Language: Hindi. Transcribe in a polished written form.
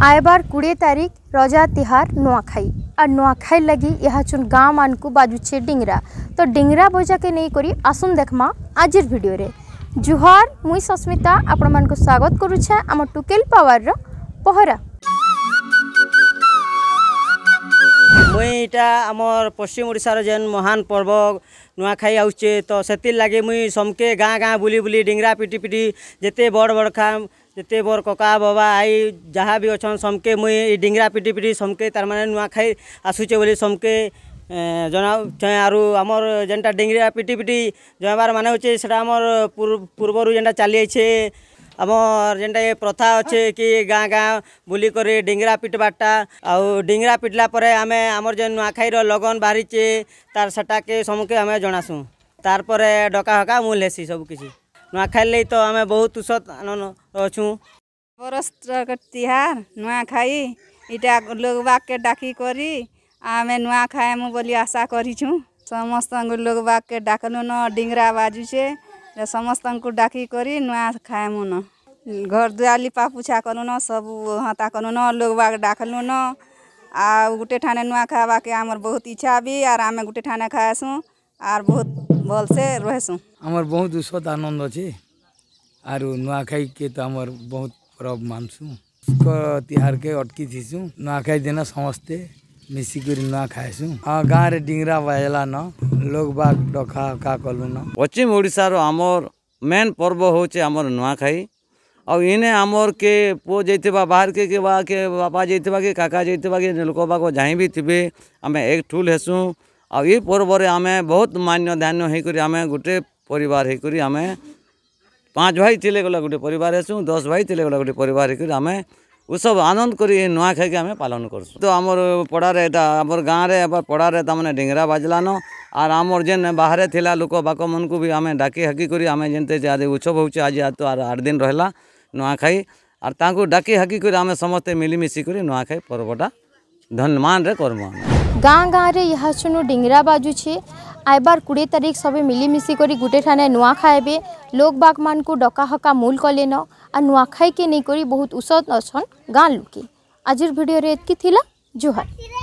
आएबार 20 तारीख रजा तिहार नुआखाई और नुआखाई लगी यहाँ चुन गाँव मान को बाजुचे डिंगरा तो डिंगरा बजा के नहीं करी आसुन देखमा आजिर वीडियो रे। जुहार मुई सस्मिता आपण मान को स्वागत करुछे आम टुकेल पावर रो पहरा। मुई इटा आमर पश्चिम ओडिशार जेन महान पर्व नुआखाई आउचे तो सेतिर लागे मुई समके गाँ गाँ बुली बुली डिंगरा पिटी पिटी जेते बड़ बड़ खाम जेते बड़ कका बाबा आई जहाँ भी अच्छन समके मुई डिंगरा पिटी पिटी समके तार माने नुआखाई आसुचे बोली समके जना आरु आमर जेनटा डिंगरा पिटी पिटी जमार माने होचे सेटा आमर पूर्वरु जेनटा चली आइछे आमर जेनटा ये प्रथा अच्छे कि गाँ गाँ बुली करे डिंगरा पिटबाटा आउ डिंगरा पिटला परे आमे आमर जेन नुआखाईर लगन बाहरीचे तार सेटाके समके आमे जनासु तार परे डका हका मूल हेसी सब किछि नुआखाई ले तो आमे बहुत उसत आनंद अछु। बरस तिहार नुआखाई इटा लोग बाग के डाकी करी आमे नुआखाई मु बोली आशा करिछु समस्त लोग बाग के डाकनु न डिंगरा बाजुचे समस्त को डाकी करी नुआ खाए मुन घर दुआर लिपा पुछा कनु न सब हाथा कनु न लोग बाग डाकलु न आ गुटे ठाने नुआ खावा के आमर बहुत इच्छा भी और आमे गुटे ठाने खाएसु और बहुत भल से रहसु। आमर बहुत उसत आनंद अच्छे और नुआखाई के तो आमर बहुत पर्व मानसु तिहार के अटकी थीसु नुआखाई दिन समस्ते मिसिक नुआ खाएसु गाँव रे डिंगरा बाजला न लोग बाग डखा का कलु न। पश्चिम ओडिशार आमर मेन पर्व होचे आमर नुआखाई और इने आमर के पो जाइथिबा बाहर के बापा जाइथिबा के काका जाइथिबा के लोक बाग जहीं भी थिबे आमे एक ठुल हेसु और ये पर्व रे आमे बहुत मान्य ध्यान हे करी आमे गुटे परिवार हे करी आमे 5 भाई थिले गला गुटे परिवार हेसु 10 भाई थिले गला गुटे परिवार हे करी आमे उ सब आनंद करी नुआखाई के आमे पालन करसु। तो आमर पड़ारे आमर गाँव रे पड़ारे तमने डिंगरा बाजलान और आमर जेन बाहर थिला लोक बाक मन को भी आमे डाकी हाकी करी आमे जेनते उत्सव होचे आज तो 8 दिन रहला नुआखाई और तांको डाकी हाकी करी आमे समस्ते मिलीमिशी करी नुआखाई पर्वटा धन्यमान रे करमु। गाँ गाँ रे यहाँ चुनु डिंगरा बाजुछे आइबार 20 तारीख सबे मिलीमिशी करी गुटे ठाने नुआ खाएबे लोग बाग मान को डका हका मूल कलेन और नुआखाई के नहीं करी बहुत उसत अछन गाँ लुके। आजिर वीडियो रे एतकी थिला जुहार।